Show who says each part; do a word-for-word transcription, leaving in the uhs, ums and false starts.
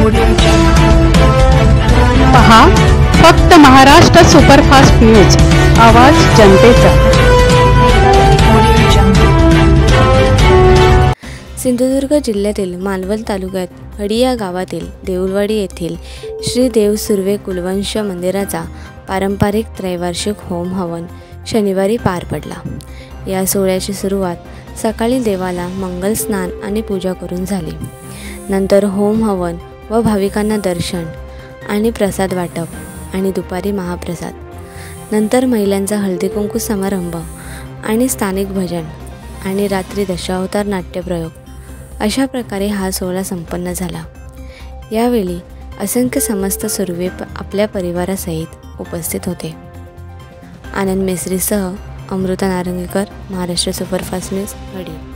Speaker 1: पहा फक्त Maharashtra superfast news, आवाज जनतेचा।
Speaker 2: सिंधुदुर्ग जिल्ह्यातील मालवण तालुक्यात हडी या गावातील देऊळवाडी येथील श्री देव सुर्वे कुलवंश मंदिराचा पारंपरिक त्रैवार्षिक होम हवन शनिवारी पार पडला। या सोहळ्याची सुरुवात सकाळी देवाला मंगल स्नान आणि पूजा करून झाली। नंतर होम हवन व भाविकांना दर्शन आणि प्रसाद वाटप आणि दुपारी महाप्रसाद। नंतर महिलांचा हळदी कुंकू समारंभ आणि स्थानिक भजन आणि रात्री दशावतार नाट्यप्रयोग अशा प्रकारे हा सोहळा संपन्न झाला। यावेळी असंख्य समस्त सुर्वे आपल्या परिवारासहित उपस्थित होते। आनंद मेसरीसह अमृता नारंगीकर, महाराष्ट्र सुपरफास्ट न्यूज, हडी।